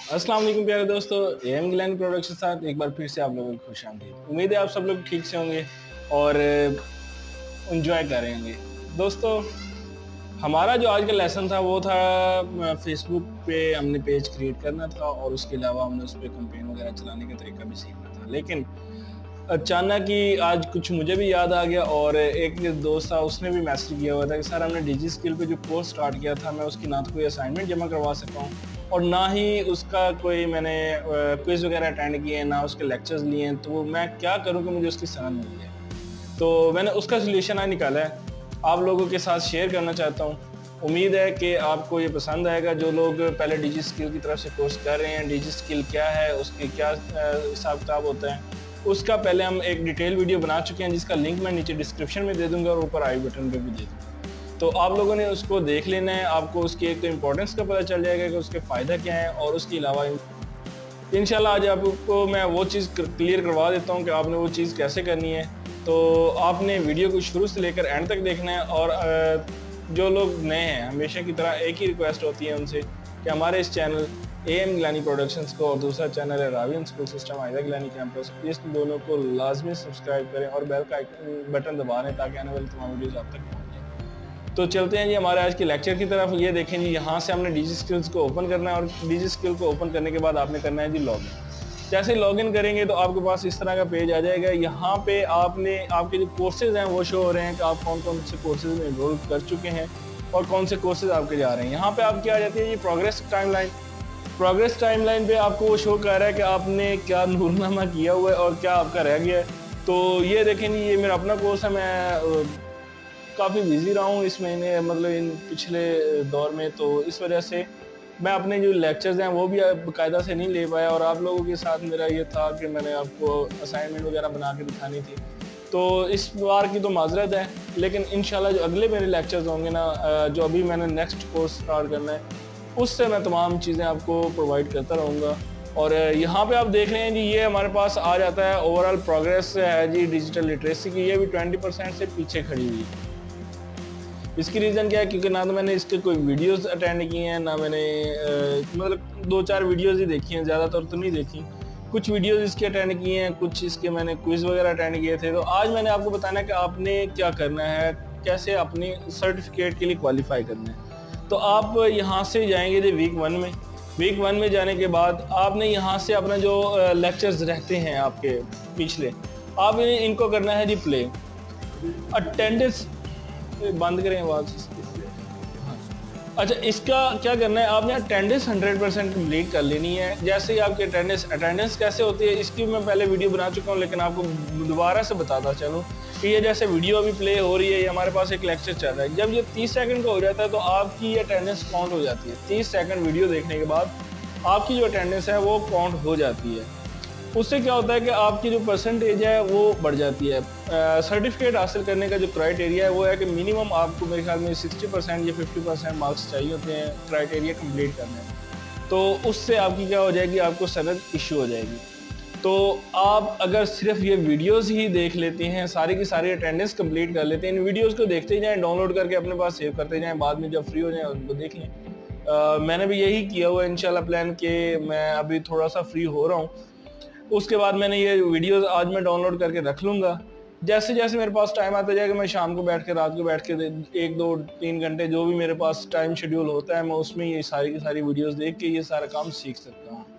अस्सलाम वालेकुम प्यारे दोस्तों, एम गिलानी प्रोडक्ट्स के साथ एक बार फिर से आप लोगों को खुशामदीद। उम्मीद है आप सब लोग ठीक से होंगे और एंजॉय कर रहे होंगे। दोस्तों, हमारा जो आज का लेसन था वो था फेसबुक पे हमने पेज क्रिएट करना था और उसके अलावा हमने उस पर कैंपेन वगैरह चलाने का तरीका भी सीखना था। लेकिन अचानक ही आज कुछ मुझे भी याद आ गया और एक दोस्त था, उसने भी मैसेज किया हुआ था कि सर हमने डिजी स्किल पे जो कोर्स स्टार्ट किया था, मैं उसकी ना तो कोई असाइनमेंट जमा करवा सका हूँ और ना ही उसका कोई मैंने क्विज वगैरह अटेंड किए हैं, ना उसके लेक्चर्स लिए हैं, तो मैं क्या करूँ कि मुझे उसकी समझ मिल जाए। तो मैंने उसका सोल्यूशन आज निकाला है, आप लोगों के साथ शेयर करना चाहता हूँ। उम्मीद है कि आपको ये पसंद आएगा। जो लोग पहले डिजी स्किल की तरफ से कोर्स कर रहे हैं, डिजी स्किल क्या है, उसकी क्या हिसाब किताब होता है, उसका पहले हम एक डिटेल वीडियो बना चुके हैं जिसका लिंक मैं नीचे डिस्क्रिप्शन में दे दूंगा और ऊपर आई बटन पे भी दे दूंगा। तो आप लोगों ने उसको देख लेना है, आपको उसकी एक तो इम्पोर्टेंस का पता चल जाएगा कि उसके फ़ायदा क्या है और उसके अलावा इंशाल्लाह आज आपको मैं वो चीज़ क्लियर करवा देता हूँ कि आपने वो चीज़ कैसे करनी है। तो आपने वीडियो को शुरू से लेकर एंड तक देखना है और जो लोग नए हैं, हमेशा की तरह एक ही रिक्वेस्ट होती है उनसे कि हमारे इस चैनल एम गिलानी प्रोडक्शंस को और दूसरा चैनल है रावियन स्कूल सिस्टम आयदा गिलानी कैंपस, इस दोनों को लाजमी सब्सक्राइब करें और बेल का बटन दबा दें ताकि आने वाली तमाम वीडियोज़ आप तक पहुँच जाए। तो चलते हैं जी हमारे आज के लेक्चर की तरफ। ये देखें जी, यहाँ से हमने डिजी स्किल्स को ओपन करना है और डिजी स्किल को ओपन करने के बाद आपने करना है जी लॉगिन। जैसे लॉगिन करेंगे तो आपके पास इस तरह का पेज आ जाएगा। यहाँ पे आपने आपके जो कोर्सेज हैं वो शो हो रहे हैं कि आप कौन कौन से कोर्सेज में एनरोल कर चुके हैं और कौन से कोर्सेज आपके जा रहे हैं। यहाँ पे आपकी आ जाती है ये प्रोग्रेस टाइमलाइन। प्रोग्रेस टाइमलाइन पे आपको वो शो कर रहा है कि आपने क्या नूरनामा किया हुआ है और क्या आपका रह गया है। तो ये देखें जी, ये मेरा अपना कोर्स है। मैं काफ़ी बिजी रहा हूँ इस महीने, मतलब इन पिछले दौर में, तो इस वजह से मैं अपने जो लेक्चर्स हैं वो भी बाकायदा से नहीं ले पाया और आप लोगों के साथ मेरा ये था कि मैंने आपको असाइनमेंट वगैरह बना के दिखानी थी। तो इस बार की तो माजरत है, लेकिन इंशाल्लाह जो अगले मेरे लेक्चर्स होंगे ना, जो अभी मैंने नेक्स्ट कोर्स स्टार्ट करना है, उससे मैं तमाम चीज़ें आपको प्रोवाइड करता रहूँगा। और यहाँ पे आप देख रहे हैं जी, ये हमारे पास आ जाता है ओवरऑल प्रोग्रेस है जी डिजिटल लिटरेसी की, ये भी 20% से पीछे खड़ी हुई है। इसकी रीज़न क्या है, क्योंकि ना तो मैंने इसके कोई वीडियोस अटेंड किए हैं, ना मैंने मतलब 2-4 वीडियोस ही देखी हैं, ज़्यादातर तो नहीं देखी। कुछ वीडियोस इसके अटेंड किए हैं, कुछ इसके मैंने क्विज़ वगैरह अटेंड किए थे। तो आज मैंने आपको बताना है कि आपने क्या करना है, कैसे अपनी सर्टिफिकेट के लिए क्वालिफाई करना है। तो आप यहाँ से जाएंगे जी वीक 1 में। वीक 1 में जाने के बाद आपने यहाँ से अपना जो लेक्चर्स रहते हैं आपके पिछले, आप इनको करना है जी प्ले। अटेंडेंस बंद करें आवाज़। अच्छा, इसका क्या करना है, आपने अटेंडेंस 100% कंप्लीट कर लेनी है। जैसे ही आपकी अटेंडेंस कैसे होती है इसकी मैं पहले वीडियो बना चुका हूँ, लेकिन आपको दोबारा से बताता चलूँ कि ये जैसे वीडियो अभी प्ले हो रही है, ये हमारे पास एक लेक्चर चल रहा है। जब ये 30 सेकंड का हो जाता है तो आपकी अटेंडेंस काउंट हो जाती है। 30 सेकंड वीडियो देखने के बाद आपकी जो अटेंडेंस है वो काउंट हो जाती है। उससे क्या होता है कि आपकी जो परसेंटेज है वो बढ़ जाती है। सर्टिफिकेट हासिल करने का जो क्राइटेरिया है वो है कि मिनिमम आपको मेरे ख्याल में 60% या 50% मार्क्स चाहिए होते हैं क्राइटेरिया कंप्लीट करने में। तो उससे आपकी क्या हो जाएगी, आपको सनद इशू हो जाएगी। तो आप अगर सिर्फ ये वीडियोस ही देख लेते हैं, सारी की सारी अटेंडेंस कंप्लीट कर लेते हैं, इन वीडियोस को देखते ही जाएं, डाउनलोड करके अपने पास सेव करते जाएं, बाद में जब फ्री हो जाएं उनको देख लें। मैंने भी यही किया हुआ है इंशाल्लाह प्लान के मैं अभी थोड़ा सा फ्री हो रहा हूँ, उसके बाद मैंने ये वीडियोस आज मैं डाउनलोड करके रख लूँगा। जैसे जैसे मेरे पास टाइम आता जाएगा, मैं शाम को बैठ के, रात को बैठ के 1, 2, 3 घंटे जो भी मेरे पास टाइम शेड्यूल होता है, मैं उसमें ये सारी की सारी वीडियोस देख के ये सारा काम सीख सकता हूँ।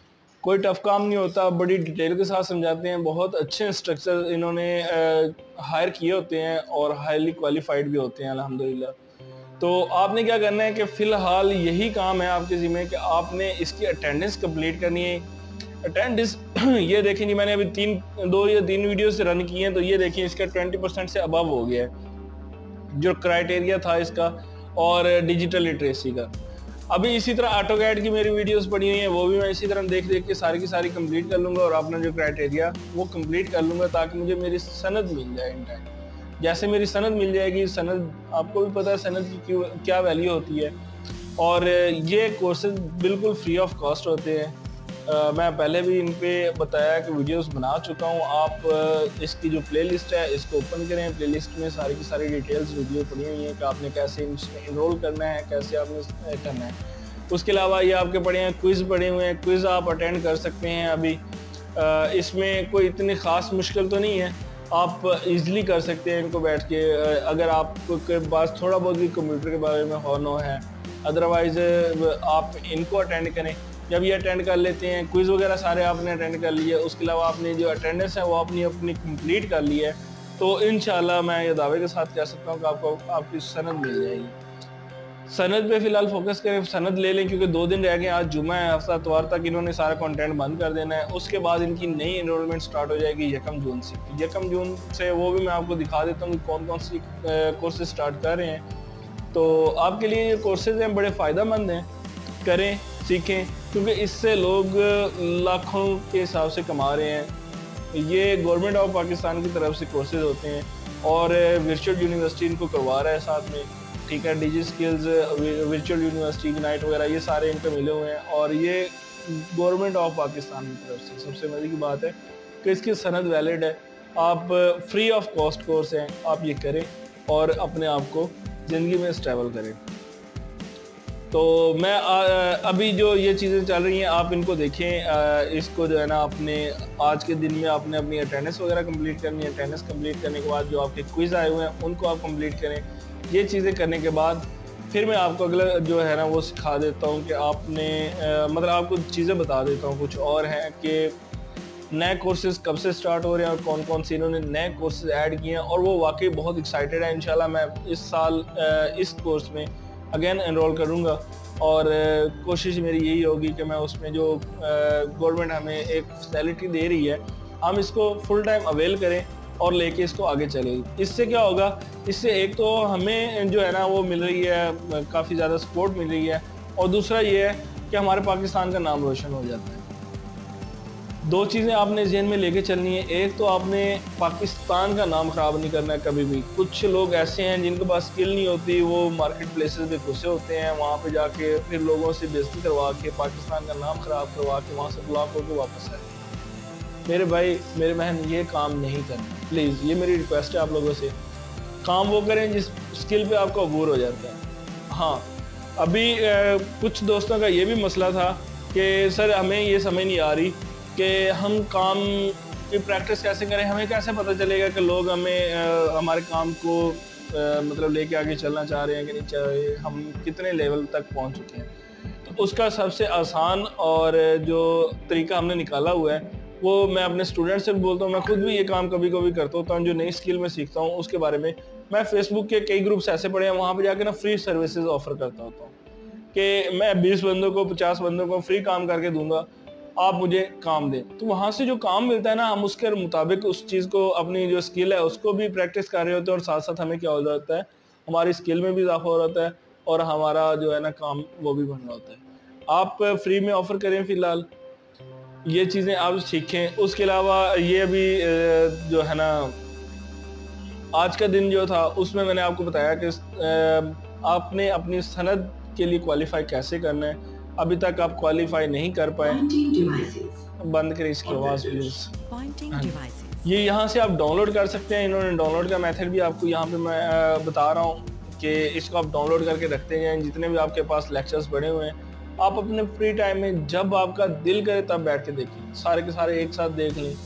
कोई टफ काम नहीं होता, बड़ी डिटेल के साथ समझाते हैं, बहुत अच्छे इंस्ट्रक्टर इन्होंने हायर किए होते हैं और हाईली क्वालिफाइड भी होते हैं अल्हम्दुलिल्लाह। तो आपने क्या करना है कि फ़िलहाल यही काम है आपके ज़िम्मे कि आपने इसकी अटेंडेंस कंप्लीट करनी है। अटेंडेंस ये देखें जी, मैंने अभी 2 या 3 वीडियो से रन किए हैं, तो ये देखिए इसका 20% से अबव हो गया है जो क्राइटेरिया था इसका और डिजिटल लिटरेसी का। अभी इसी तरह ऑटोकैड की मेरी वीडियोस पड़ी हुई हैं, वो भी मैं इसी तरह देख देख के सारी की सारी कंप्लीट कर लूँगा और अपना जो क्राइटेरिया वो कंप्लीट कर लूँगा ताकि मुझे मेरी सनद मिल जाए इन टाइम। जैसे मेरी सनद मिल जाएगी, सनद आपको भी पता है सनद की क्या वैल्यू होती है, और ये कोर्सेज बिल्कुल फ्री ऑफ कॉस्ट होते हैं। मैं पहले भी इन पे बताया कि वीडियोस बना चुका हूँ। आप इसकी जो प्लेलिस्ट है इसको ओपन करें, प्लेलिस्ट में सारी की सारी डिटेल्स वीडियो पड़ी हुई हैं कि आपने कैसे इसमें इनरोल करना है, कैसे आपने करना है। उसके अलावा ये आपके पड़े हैं क्विज़ पड़े हुए हैं, क्विज़ आप अटेंड कर सकते हैं। अभी इसमें कोई इतनी ख़ास मुश्किल तो नहीं है, आप इजीली कर सकते हैं इनको बैठ के, अगर आपके पास थोड़ा बहुत भी कंप्यूटर के बारे में नो है। अदरवाइज़ आप इनको अटेंड करें। जब ये अटेंड कर लेते हैं, क्विज़ वगैरह सारे आपने अटेंड कर लिए, उसके अलावा आपने जो अटेंडेंस है वो अपनी कंप्लीट कर ली है, तो इंशाल्लाह मैं ये दावे के साथ कह सकता हूँ कि आपको आपकी सनद मिल जाएगी। सनद पे फिलहाल फोकस करें, सनद ले लें, क्योंकि 2 दिन रह गए, आज जुमा है, हफ्ता इतवार तक इन्होंने सारा कंटेंट बंद कर देना है। उसके बाद इनकी नई एनरोलमेंट स्टार्ट हो जाएगी 1 जून से। 1 जून से वो भी मैं आपको दिखा देता हूँ कि कौन कौन सी कोर्सेज स्टार्ट कर रहे हैं। तो आपके लिए ये कोर्सेज हैं, बड़े फ़ायदेमंद हैं, करें, सीखें, क्योंकि इससे लोग लाखों के हिसाब से कमा रहे हैं। ये गवर्नमेंट ऑफ पाकिस्तान की तरफ से कोर्सेज होते हैं और वर्चुअल यूनिवर्सिटी इनको करवा रहा है साथ में, ठीक है। Digi skills, virtual university, ignite वगैरह ये सारे इनको मिले हुए हैं और ये गवर्नमेंट ऑफ पाकिस्तान की तरफ से। सबसे मजे की बात है कि इसकी सनद वैलिड है, आप फ्री ऑफ कॉस्ट कोर्स हैं, आप ये करें और अपने आप को ज़िंदगी में स्टेबल करें। तो मैं अभी जो ये चीज़ें चल रही हैं आप इनको देखें, इसको जो है ना अपने आज के दिन में आपने अपनी अटेंडेंस वगैरह कंप्लीट करनी है। अटेंडेंस कंप्लीट करने के बाद जो आपके क्विज़ आए हुए हैं उनको आप कंप्लीट करें। ये चीज़ें करने के बाद फिर मैं आपको अगला जो है ना वो सिखा देता हूँ कि आपने मतलब आपको चीज़ें बता देता हूँ कुछ और हैं कि नए कोर्सेज कब से स्टार्ट हो रहे हैं और कौन कौन से इन्होंने नए कोर्सेज ऐड किए हैं, और वो वाकई बहुत एक्साइटेड है। इंशाल्लाह मैं इस साल इस कोर्स में अगेन एनरोल करूँगा और कोशिश मेरी यही होगी कि मैं उसमें जो गवर्नमेंट हमें एक फैसिलिटी दे रही है हम इसको फुल टाइम अवेल करें और लेके इसको आगे चले। इससे क्या होगा, इससे एक तो हमें जो है ना वो मिल रही है, काफ़ी ज़्यादा सपोर्ट मिल रही है, और दूसरा ये है कि हमारे पाकिस्तान का नाम रोशन हो जाता है। 2 चीज़ें आपने ज़हन में लेके चलनी है, एक तो आपने पाकिस्तान का नाम ख़राब नहीं करना है कभी भी। कुछ लोग ऐसे हैं जिनके पास स्किल नहीं होती, वो मार्केट प्लेसेस में घुसे होते हैं, वहाँ पे जाके फिर लोगों से बेइज्जती करवा के पाकिस्तान का नाम ख़राब करवा के वहाँ से ब्लॉक होकर वापस आए। मेरे भाई मेरे बहन ये काम नहीं करना प्लीज़, ये मेरी रिक्वेस्ट है आप लोगों से। काम वो करें जिस स्किल पे आपको अबूर हो जाता है। हाँ, अभी कुछ दोस्तों का ये भी मसला था कि सर हमें ये समझ नहीं आ रही कि हम काम की प्रैक्टिस कैसे करें, हमें कैसे पता चलेगा कि लोग हमें हमारे काम को मतलब लेके आगे चलना चाह रहे हैं कि नहीं चाह रहे, हम कितने लेवल तक पहुंच चुके हैं। तो उसका सबसे आसान और जो तरीका हमने निकाला हुआ है वो मैं अपने स्टूडेंट से भी बोलता हूँ, मैं खुद भी ये काम कभी कभी करता होता हूँ। जो नई स्किल मैं सीखता हूँ उसके बारे में मैं फेसबुक के कई ग्रुप्स ऐसे पड़े हैं, वहाँ पे जाके ना फ्री सर्विसेज ऑफर करता होता हूँ कि मैं 20 बंदों को 50 बंदों को फ्री काम करके दूंगा, आप मुझे काम दें। तो वहाँ से जो काम मिलता है ना, हम उसके मुताबिक उस चीज़ को, अपनी जो स्किल है उसको भी प्रैक्टिस कर रहे होते हैं, और साथ साथ हमें क्या हो जाता है, हमारी स्किल में भी इजाफा हो जाता है और हमारा जो है ना काम वो भी बन रहा होता है। आप फ्री में ऑफर करें, फिलहाल ये चीज़ें आप सीखें। उसके अलावा ये अभी जो है ना आज का दिन जो था उसमें मैंने आपको बताया कि आपने अपनी सनद के लिए क्वालिफाई कैसे करना है। अभी तक आप क्वालिफाई नहीं कर पाए, बंद करें इसकी आवाज़ प्लीज़। ये यहाँ से आप डाउनलोड कर सकते हैं, इन्होंने डाउनलोड का मेथड भी आपको यहाँ पे मैं बता रहा हूँ कि इसको आप डाउनलोड करके रखते जाएं। जितने भी आपके पास लेक्चर्स बने हुए हैं आप अपने फ्री टाइम में जब आपका दिल करे तब बैठ के देखें, सारे के सारे एक साथ देख लें।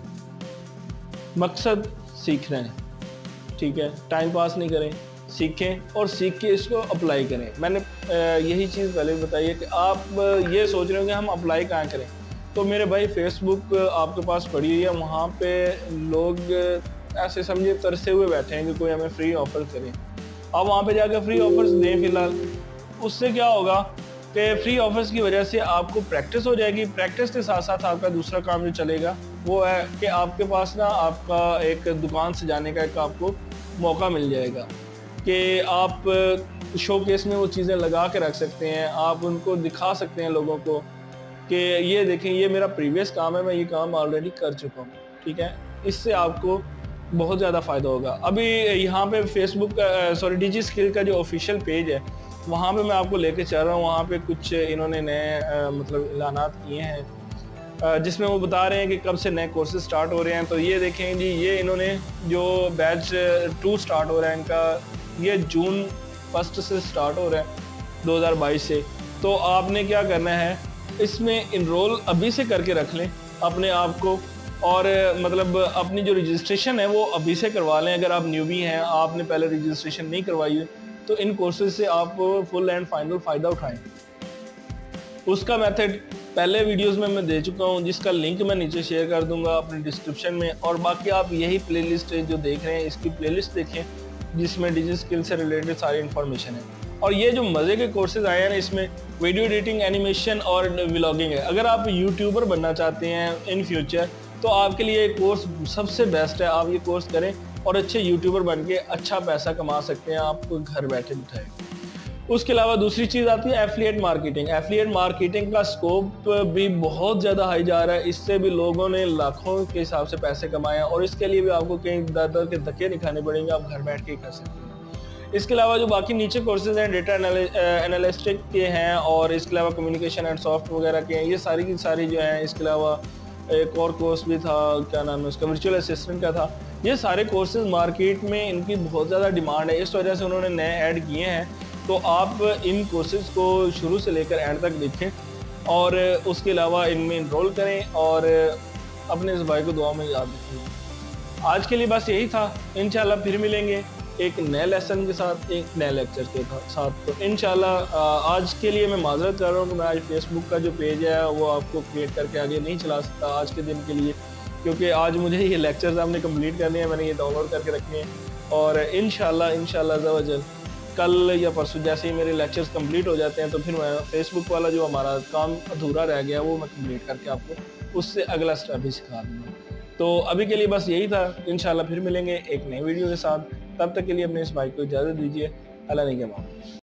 मकसद सीखना है, ठीक है, टाइम पास नहीं करें, सीखें और सीख के इसको अप्लाई करें। मैंने यही चीज़ पहले भी बताई है कि आप ये सोच रहे हो कि हम अप्लाई कहाँ करें, तो मेरे भाई फेसबुक आपके पास पड़ी हुई है, वहाँ पे लोग ऐसे समझिए तरसे हुए बैठे हैं कि कोई हमें फ्री ऑफर करे। आप वहाँ पे जाकर फ्री ऑफर्स दें फिलहाल। उससे क्या होगा कि फ्री ऑफर्स की वजह से आपको प्रैक्टिस हो जाएगी। प्रैक्टिस के साथ साथ आपका दूसरा काम जो चलेगा वो है कि आपके पास ना आपका एक दुकान से जाने का एक आपको मौका मिल जाएगा कि आप शोकेस में वो चीज़ें लगा के रख सकते हैं, आप उनको दिखा सकते हैं लोगों को कि ये देखें ये मेरा प्रीवियस काम है, मैं ये काम ऑलरेडी कर चुका हूँ, ठीक है। इससे आपको बहुत ज़्यादा फ़ायदा होगा। अभी यहाँ पे फेसबुक का डिजी स्किल का जो ऑफिशियल पेज है वहाँ पे मैं आपको लेके चल रहा हूँ। वहाँ पे कुछ इन्होंने नए मतलब ऐलानात किए हैं जिसमें वो बता रहे हैं कि कब से नए कोर्सेज स्टार्ट हो रहे हैं। तो ये देखें जी, ये इन्होंने जो बैच 2 स्टार्ट हो रहा है इनका, ये जून 1 से स्टार्ट हो रहा है 2022 से, तो आपने क्या करना है, इसमें इनरोल अभी से करके रख लें अपने आप को, और मतलब अपनी जो रजिस्ट्रेशन है वो अभी से करवा लें। अगर आप न्यूबी हैं, आपने पहले रजिस्ट्रेशन नहीं करवाई है, तो इन कोर्सेज से आप फुल एंड फाइनल फ़ायदा उठाएं। उसका मेथड पहले वीडियोस में मैं दे चुका हूं, जिसका लिंक मैं नीचे शेयर कर दूंगा अपने डिस्क्रिप्शन में। और बाकी आप यही प्लेलिस्ट जो देख रहे हैं, इसकी प्लेलिस्ट देखें, जिसमें डिजिटल स्किल से रिलेटेड सारी इन्फॉर्मेशन है। और ये जो मज़े के कोर्सेज आए हैं ना, इसमें वीडियो एडिटिंग, एनिमेशन और व्लॉगिंग है। अगर आप यूट्यूबर बनना चाहते हैं इन फ्यूचर, तो आपके लिए कोर्स सबसे बेस्ट है। आप ये कोर्स करें और अच्छे यूट्यूबर बन के अच्छा पैसा कमा सकते हैं, आपको घर बैठे बिठाए। उसके अलावा दूसरी चीज़ आती है एफिलिएट मार्केटिंग। एफिलिएट मार्केटिंग का स्कोप भी बहुत ज़्यादा हाई जा रहा है। इससे भी लोगों ने लाखों के हिसाब से पैसे कमाए हैं, और इसके लिए भी आपको कहीं दर के धक्के नहीं खाने पड़ेंगे, आप घर बैठ के कर सकते हैं। इसके अलावा जो बाकी नीचे कोर्सेज हैं, डेटा एनालिस्टिक के हैं, और इसके अलावा कम्युनिकेशन एंड सॉफ्ट वगैरह के हैं, ये सारी की सारी जो हैं। इसके अलावा एक और कोर्स भी था, क्या नाम है उसका, वर्चुअल असिस्टेंट का था। ये सारे कोर्सेज मार्केट में इनकी बहुत ज़्यादा डिमांड है, इस वजह से उन्होंने नए ऐड किए हैं। तो आप इन कोर्सेज को शुरू से लेकर एंड तक देखें, और उसके अलावा इनमें इनरोल करें, और अपने इस भाई को दुआ में याद रखें। आज के लिए बस यही था। इंशाल्लाह फिर मिलेंगे एक नए लेसन के साथ, एक नए लेक्चर के साथ। तो इंशाल्लाह आज के लिए मैं माजरत कर रहा हूँ कि मैं आज फेसबुक का जो पेज है वो आपको क्रिएट करके आगे नहीं चला सकता आज के दिन के लिए, क्योंकि आज मुझे ये लेक्चर्स हमने कंप्लीट करने हैं, मैंने ये डाउनलोड करके रखने हैं। और इंशाल्लाह कल या परसों जैसे ही मेरे लेक्चर्स कंप्लीट हो जाते हैं, तो फिर मैं फेसबुक वाला जो हमारा काम अधूरा रह गया वो मैं कंप्लीट करके आपको उससे अगला स्टेप भी सिखा दूँगा। तो अभी के लिए बस यही था। इंशाल्लाह फिर मिलेंगे एक नई वीडियो के साथ। तब तक के लिए अपने इस भाई को इजाज़त दीजिए। अल्लाह ने के मामले।